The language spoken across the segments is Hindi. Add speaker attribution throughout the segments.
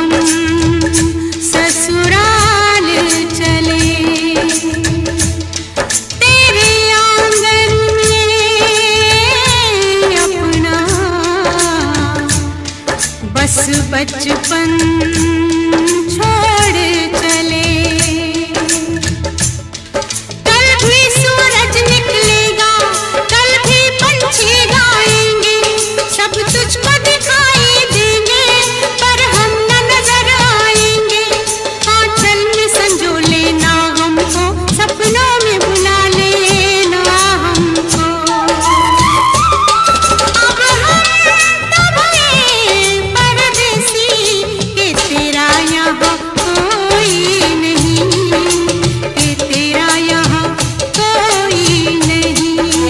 Speaker 1: हम ससुराल चले, तेरे आंगन में अपना बस बचपन छोड़ चले। कल भी सूरज निकलेगा, कल भी पंछी गाएंगे, सब तुझको दिखाई देंगे, पर हम न नजर आएंगे। आंचल में संजो लेना हमको, सपनों में बुला लेना हमको। अब हम तो भये परदेसी के तेरा यहाँ कोई नहीं, के तेरा यहाँ कोई नहीं।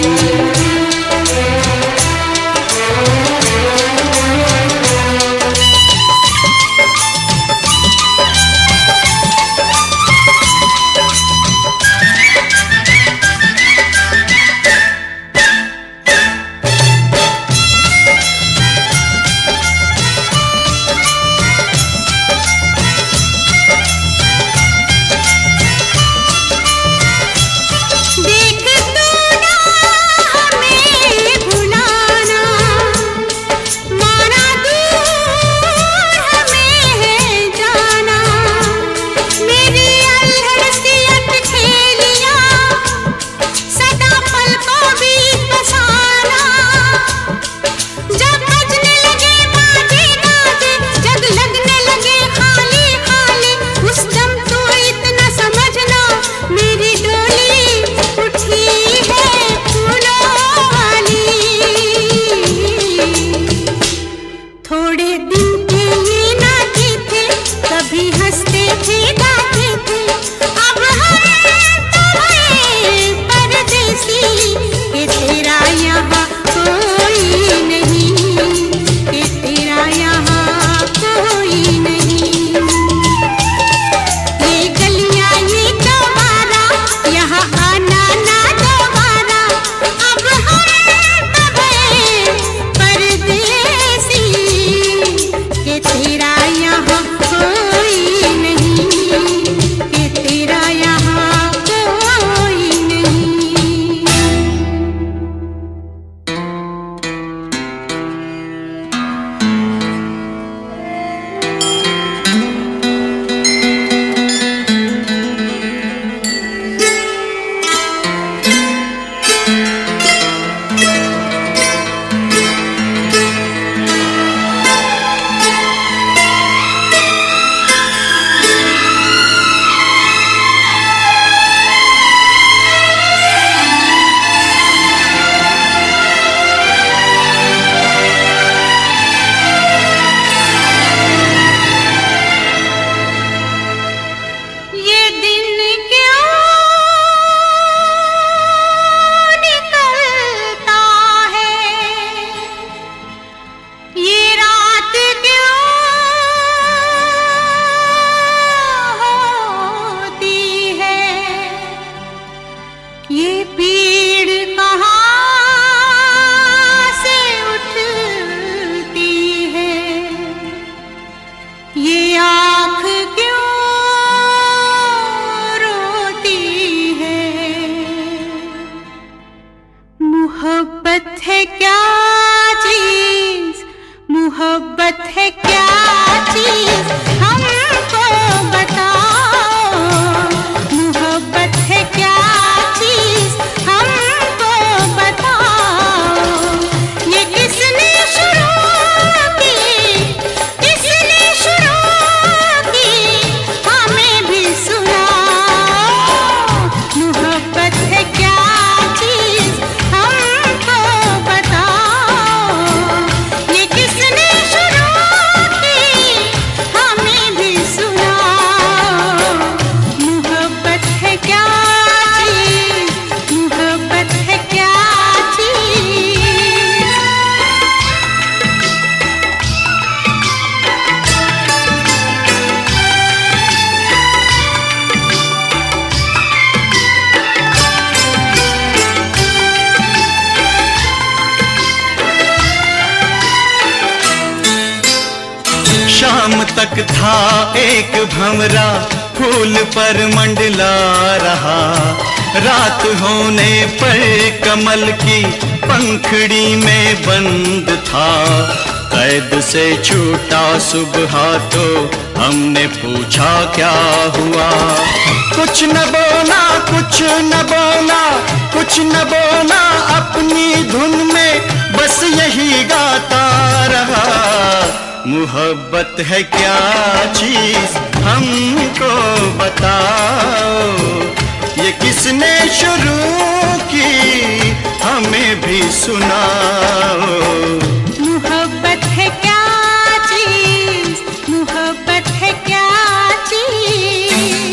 Speaker 1: देख तू ना हमें भुलाना, माना दूर हमें है जाना। मेरी अल्हड़ सी अटखेलियां सदा पलकों बीच बसाना। जब बजने लगे बाजे गाजे, जग लगने लगे खाली खाली, उस दम तो इतना समझना मेरी डोली उठी है फूलों वाली। थोड़े दिन के ये नाते थे, कभी हंसते थे गाते थे, अब हम तो भये परदेसी के तेरा यहाँ कोई नहीं, के तेरा यहाँ कोई नहीं। ये गलियां ये दोबारा, यहाँ आना ना दोबारा, अब हम तो भये परदेसी के तेरा यहाँ कोई नहीं, के तेरा यहाँ कोई नहीं।
Speaker 2: तक था एक भंवरा फूल पर मंडला रहा, रात होने पर कमल की पंखड़ी में बंद था। कैद से छूटा सुबह तो हमने पूछा क्या हुआ, कुछ न बोला कुछ न बोला कुछ न बोला, अपनी धुन में बस यही गाता रहा। मोहब्बत है क्या चीज हमको बताओ, ये किसने शुरू की हमें भी सुनाओ।
Speaker 1: मोहब्बत है क्या चीज, मोहब्बत है क्या चीज।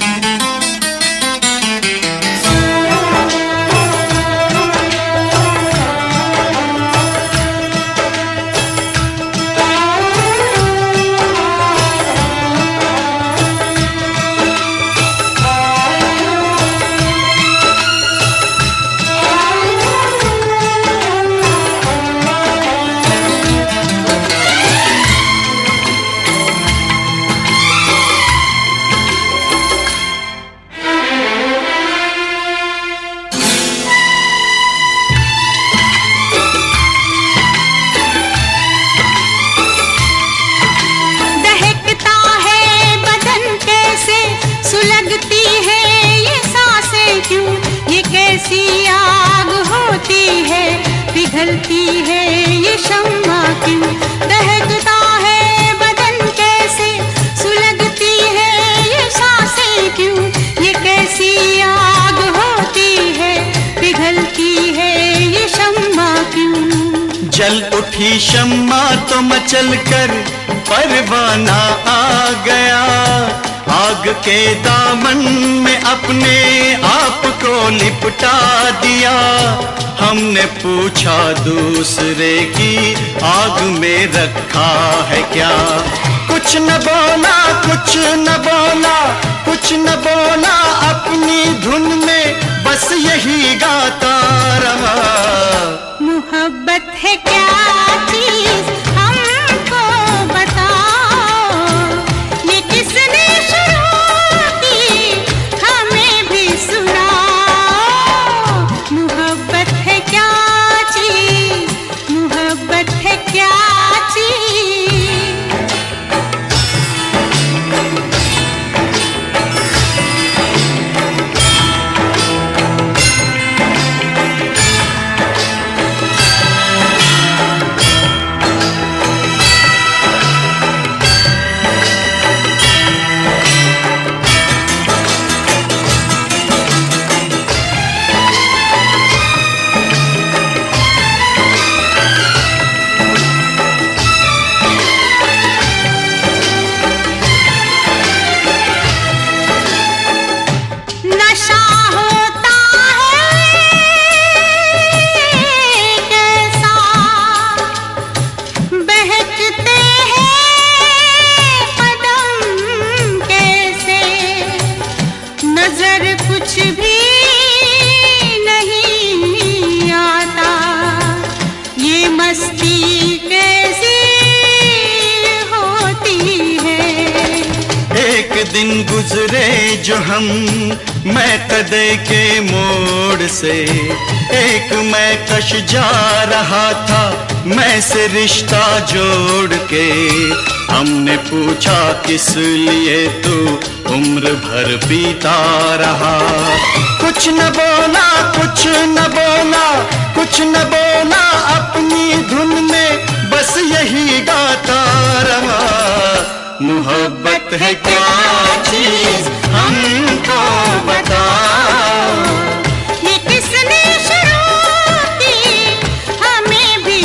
Speaker 1: पिघलती है ये शम्मा क्यों, दहकता है बदन कैसे, सुलगती है ये सांसें क्यों, ये कैसी आग होती है, पिघलती है ये शम्मा क्यों।
Speaker 2: जल उठी शम्मा तो मचल कर परवाना आ गया, आग के दामन में अपने आप को लिपटा दिया। हमने पूछा दूसरे की आग में रखा है क्या, कुछ न बोला कुछ न बोला कुछ न बोला, अपनी धुन में बस यही गाता रहा।
Speaker 1: मोहब्बत है क्या चीज हमको बताओ, ये किसने शुरू की हमें भी सुनाओ। मोहब्बत है क्या चीज, मोहब्बत है क्या चीज।
Speaker 2: दिन गुजरे जो हम मैं कदे के मोड़ से, एक मैं कश जा रहा था मैं से रिश्ता जोड़ के। हमने पूछा किस लिए तू उम्र भर पीता रहा, कुछ न बोला कुछ न बोला कुछ न बोला, अपनी धुन में बस यही गाता रहा। मोहब्बत है क्या चीज हमको बताओ,
Speaker 1: ये किसने शुरू की हमें भी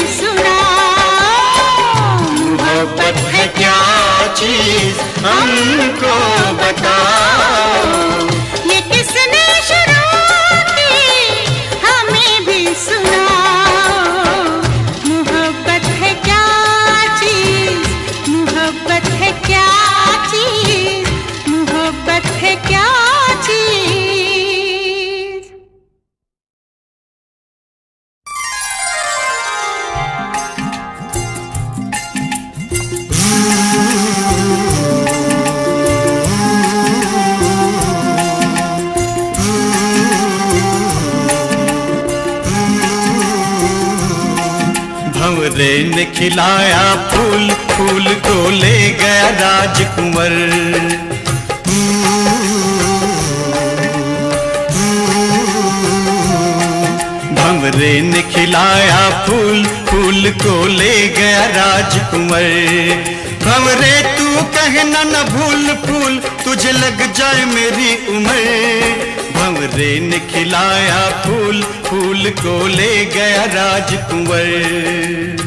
Speaker 1: सुनाओ।
Speaker 2: मोहब्बत है क्या चीज हमको बताओ,
Speaker 1: ये किसने शुरू की हमें भी सुनाओ। मोहब्बत है क्या चीज, मोहब्बत है क्या चीज, मोहब्बत है क्या चीज।
Speaker 2: भंवरे ने खिलाया फूल, फूल को ले गया राजकुंवर। भंवरे ने खिलाया फूल, फूल को ले गया राजकुंवर। भंवरे तू कहना न भूल फूल, तुझे लग जाए मेरी उम्र। भंवरे ने खिलाया फूल, फूल को ले गया राजकुंवर।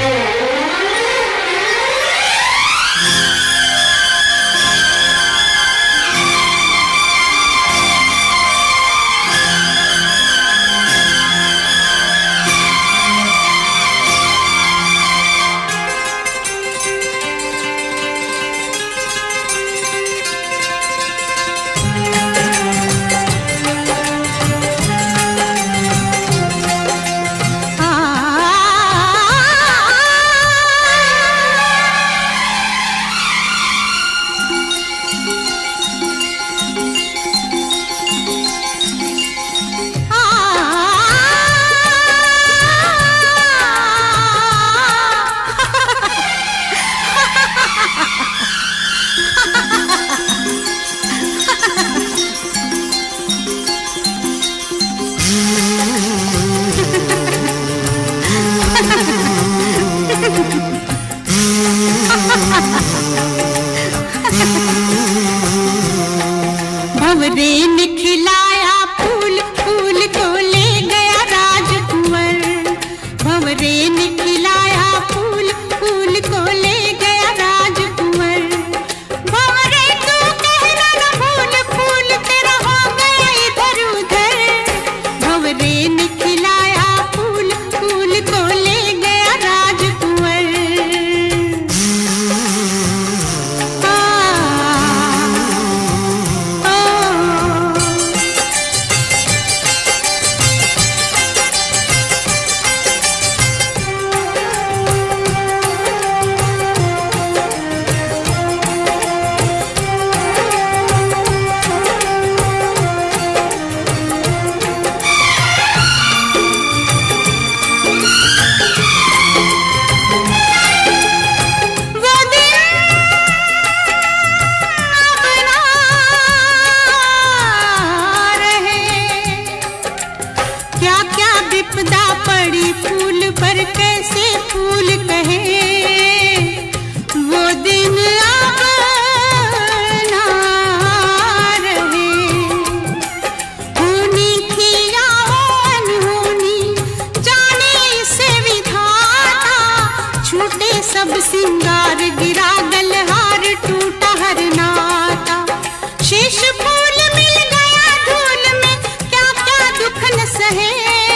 Speaker 1: भंवरे ने खिलाया फूल, फूल को ले गया राजकुंवर। भंवरे ने खिलाया फूल, फूल को ले गया राजकुंवर। भंवरे तू कहना न भूल फूल, तेरा हो गया इधर उधर। भंवरे ने खिलाया फूल, फूल को ले गया राजकुंवर। विपदा पड़ी फूल पर कैसे फूल कहे, वो दिन अब ना रहे। होनी थी या अनहोनी, जाने से विधाता। छूटे सब सिंगार, गिरा गलहार, टूटा हर नाता। शेष फूल मिल गया धूल में, क्या क्या दुख न सहे।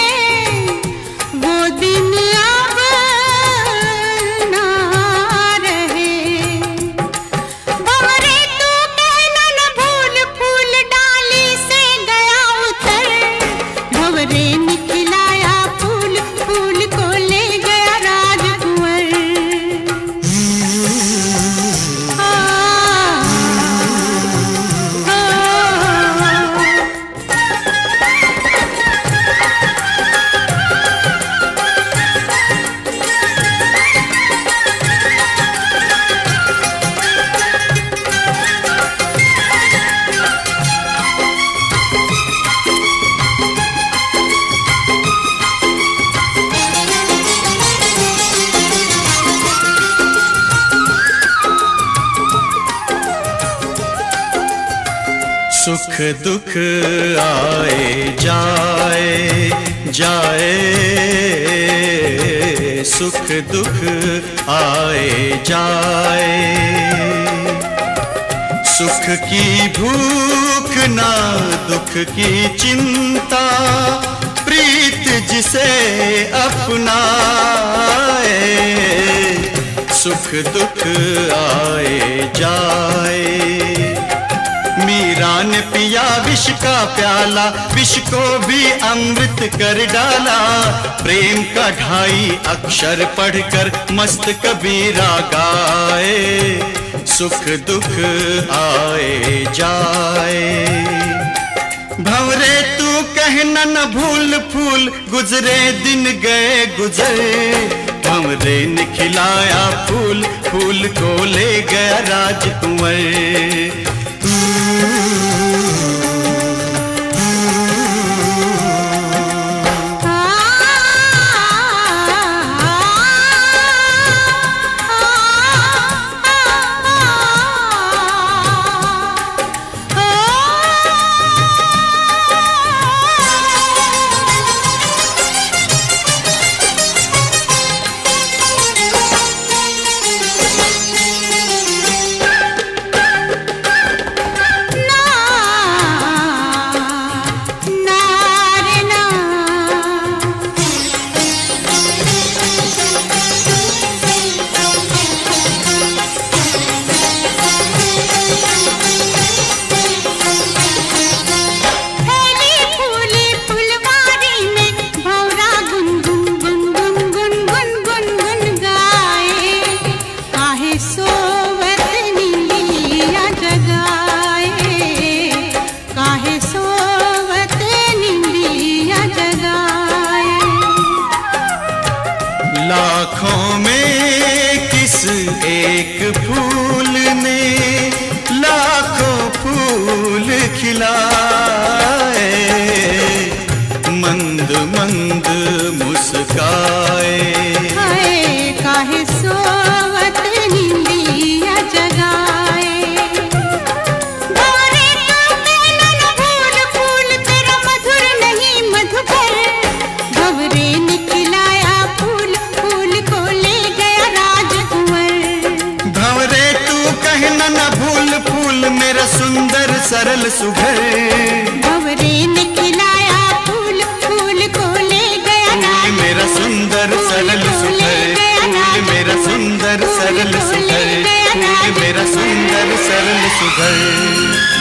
Speaker 2: सुख दुख आए जाए जाए, सुख दुख आए जाए। सुख की भूख ना दुख की चिंता, प्रीत जिसे अपनाए। सुख दुख आए जाए। मीरा ने पिया विष का प्याला, विष को भी अमृत कर डाला। प्रेम का 2.5 अक्षर पढ़कर मस्त कबीरा गाए। सुख दुख आए जाए। भंवरे तू कहना न भूल फूल, गुजरे दिन गए गुजर। भंवरे ने खिलाया फूल, फूल को ले गया राजकुंवर। लाखों में किस एक फूल ने लाखों फूल खिलाए, मंद मंद मुस्काए।
Speaker 1: हाय काहे सोवत निंदिया जगाए, भंवरे तो कहना न भूल फूल तेरा मधुर नहीं मधुकर। भंवरे ने खिलाया फूल, फूल को ले गया राजकुंवर।
Speaker 2: भंवरे तू कहना न भूल फूल मेरा सुंदर सरल सुघर।
Speaker 1: भंवरे ने खिलाया फूल, फूल को ले गया
Speaker 2: फूल मेरा सुंदर सरल सुघर, फूल मेरा सुंदर सरल सुघर, फूल मेरा सुंदर सरल सुघर।